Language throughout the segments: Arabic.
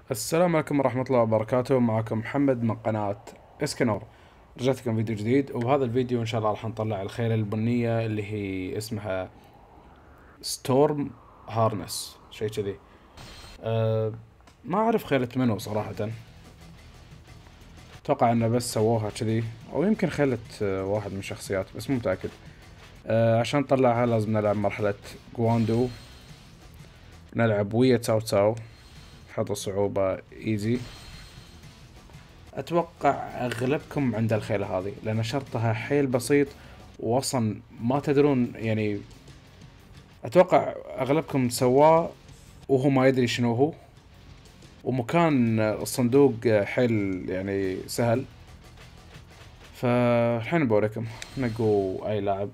السلام عليكم ورحمة الله وبركاته. معكم محمد من قناة اسكنور. رجعت لكم فيديو جديد، وبهذا الفيديو ان شاء الله راح نطلع الخيلة البنية اللي هي اسمها ستورم هارنس، شيء كذي. ما اعرف خيلة منو صراحة، اتوقع انه بس سووها كذي، او يمكن خيلة واحد من الشخصيات، بس مو متأكد. عشان نطلعها لازم نلعب مرحلة جواندو، نلعب ويا تساو تساو، نحط الصعوبة ايزي. اتوقع اغلبكم عند الخيلة هذه لان شرطها حيل بسيط، واصلا ما تدرون يعني. اتوقع اغلبكم سواه وهو ما يدري شنو هو، ومكان الصندوق حيل يعني سهل. فالحين بوريكم. نقوا اي لاعب،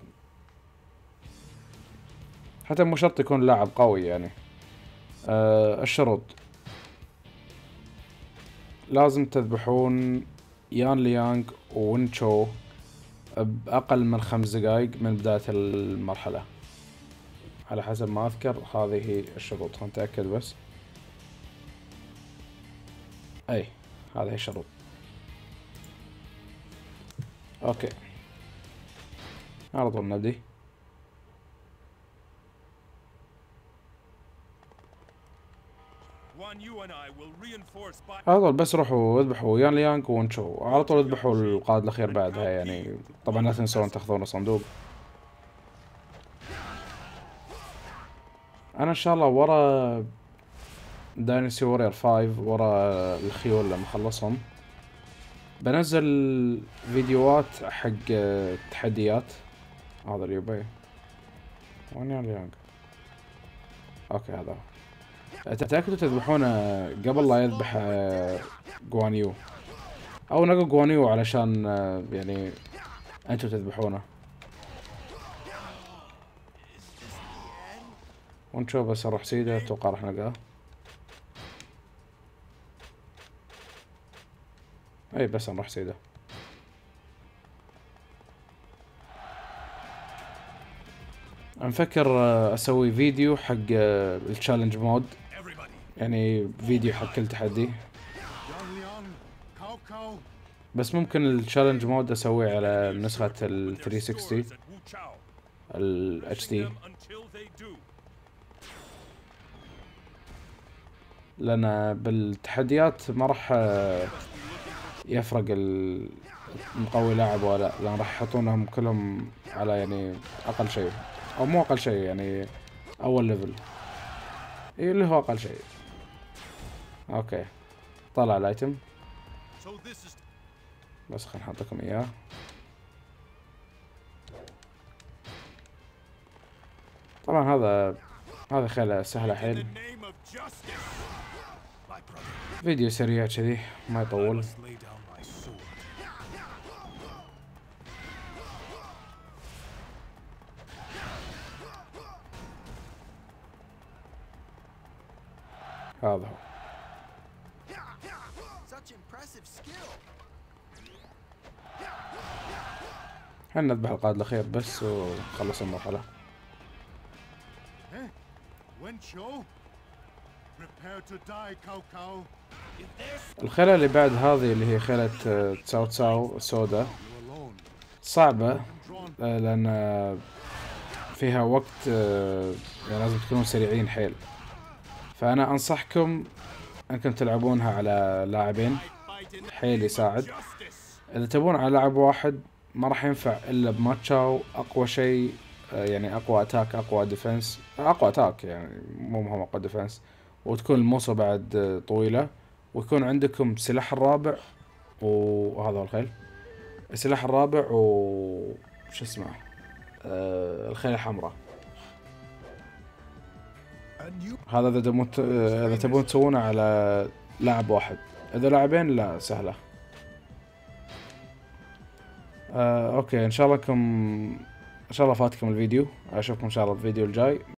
حتى مو شرط يكون لاعب قوي يعني. الشروط: لازم تذبحون يان ليانغ وونشو بأقل من 5 دقايق من بداية المرحلة، على حسب ما أذكر. هذه هي الشروط، خلنا نتأكد بس. أي هذه هي الشروط. أوكي، على طول نبدي. على طول بس روحوا اذبحوا يان ليانغ ونشو، على طول اذبحوا القائد الأخير بعدها يعني. طبعا لا تنسون تاخذون الصندوق. أنا إن شاء الله ورا دايناسي وورير 5، ورا الخيول لما أخلصهم بنزل فيديوهات حق تحديات. هذا اليوبي وين يان ليانغ؟ اوكي هذا هو. تأكدوا تذبحونه قبل لا يذبح جوانيو، او نقول جوانيو علشان يعني انتوا تذبحونه. ونشوف بس نروح سيده، اتوقع راح نلقاه. اي بس نروح سيده. نفكر اسوي فيديو حق التشالنج مود، يعني فيديو حق كل تحدي. بس ممكن التشالنج مود اسويه على نسخة ال 360 ال HD، لان بالتحديات ما راح يفرق المقوي لاعب ولا لا، لان راح يحطونهم كلهم على يعني اقل شيء، او مو اقل شيء يعني اول ليفل، اي اللي هو اقل شيء. اوكي، طلع الايتم، بس خلينا نحطكم اياه. طبعا هذا خيلة سهلة حيل. فيديو سريع كذي ما يطول. هذا هو. حنا نذبح القائد الأخير بس ونخلص المرحلة. الخيلة اللي بعد هذه اللي هي خيلة تساو تساو السوداء صعبة، لأن فيها وقت، يعني لازم تكونون سريعين حيل. فأنا أنصحكم أنكم تلعبونها على لاعبين، حيل يساعد. إذا تبون على لاعب واحد ما راح ينفع إلا بماتشاو أقوى شيء، يعني أقوى أتاك أقوى ديفنس، أقوى أتاك يعني مو مهم أقوى ديفنس، وتكون الموصة بعد طويلة، ويكون عندكم سلاح الرابع، وهذا هو الخيل. السلاح الرابع شو اسمه، الخيل الحمراء. هذا إذا تبون تسوونه على لاعب واحد. إذا لاعبين لا سهلة. اوكي، ان شاء الله فاتكم الفيديو. اشوفكم ان شاء الله الفيديو الجاي.